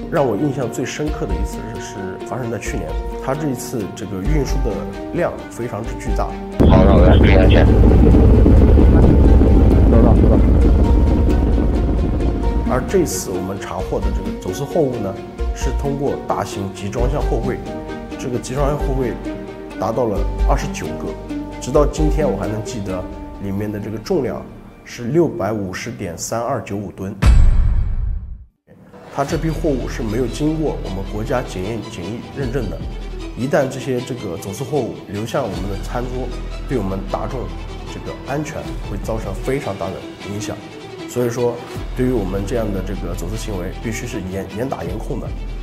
让我印象最深刻的一次是发生在去年，它这一次这个运输的量非常之巨大。 好的，注意安全。收到。 而这次我们查获的这个走私货物呢，是通过大型集装箱货柜，这个集装箱货柜达到了29个，直到今天我还能记得里面的这个重量是650.3295吨。它这批货物是没有经过我们国家检疫认证的，一旦这些走私货物流向我们的餐桌，对我们大众这个安全会造成非常大的影响。所以说，对于我们这样的走私行为，必须是严打严控的。